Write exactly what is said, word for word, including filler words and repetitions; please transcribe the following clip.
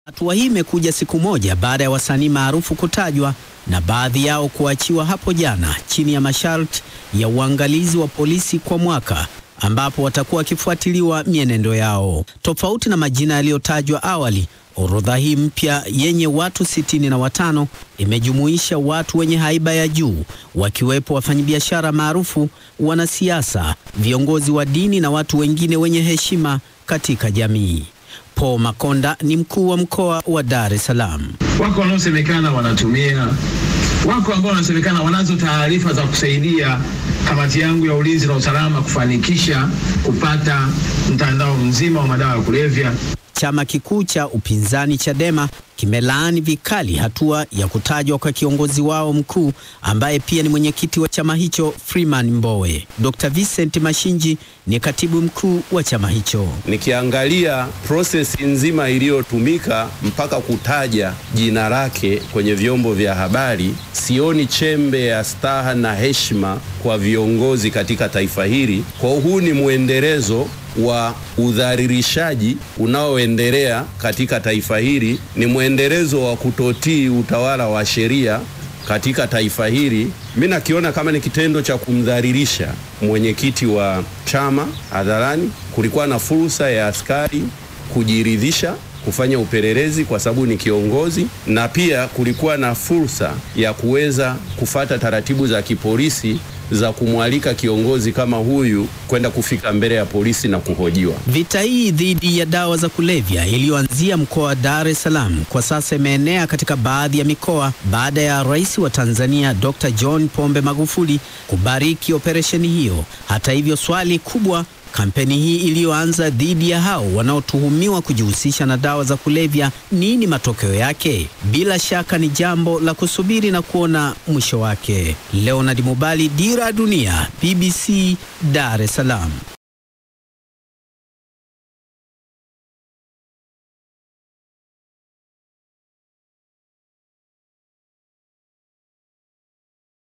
Hatua hii imekuja siku moja baada ya wasanii maarufu kutajwa na baadhi yao kuachiwa hapo jana chini ya masharti ya uangalizi wa polisi kwa mwaka, ambapo watakuwa wakifuatiliwa mienendo yao. Tofauti na majina yaliyotajwa awali, orodha hii mpya yenye watu sitini na watano imejumuisha watu wenye haiba ya juu, wakiwepo wafanyabiashara maarufu, wanasiasa, viongozi wa dini na watu wengine wenye heshima katika jamii. Paul Makonda ni mkuu wa mkoa wa Dar es Salaam. Wako wanaosemekana wanatumia, wako ambao wanasemekana wanazo taarifa za kusaidia kamati yangu ya ulinzi na usalama kufanikisha kupata mtandao mzima wa madawa ya kulevya. Chama kikuu cha upinzani Chadema kimelaani vikali hatua ya kutajwa kwa kiongozi wao mkuu ambaye pia ni mwenyekiti wa chama hicho, Freeman Mbowe. Doctor Vincent Mashinji ni katibu mkuu wa chama hicho. Nikiangalia process nzima iliyotumika mpaka kutaja jina lake kwenye vyombo vya habari, sioni chembe ya staha na heshima kwa viongozi katika taifa hili. Kwa huu ni muendelezo wa udhalilishaji unaoendelea katika taifa hili, ni muendelezo wa kutotii utawala wa sheria katika taifa hili. Mimi nakiona kama ni kitendo cha kumdhalilisha mwenyekiti wa chama hadharani. Kulikuwa na fursa ya askari kujiridhisha, kufanya upelelezi kwa sababu ni kiongozi, na pia kulikuwa na fursa ya kuweza kufata taratibu za kipolisi za kumwalika kiongozi kama huyu kwenda kufika mbele ya polisi na kuhojiwa. Vita hii dhidi ya dawa za kulevya iliyoanzia mkoa wa Dar es Salaam kwa sasa imeenea katika baadhi ya mikoa baada ya Rais wa Tanzania Doctor John Pombe Magufuli kubariki operesheni hiyo. Hata hivyo, swali kubwa, kampeni hii iliyoanza dhidi ya hao wanaotuhumiwa kujihusisha na dawa za kulevya, nini matokeo yake? Bila shaka ni jambo la kusubiri na kuona mwisho wake. Leonard Mubali, Dira Dunia, B B C, Dar es Salaam.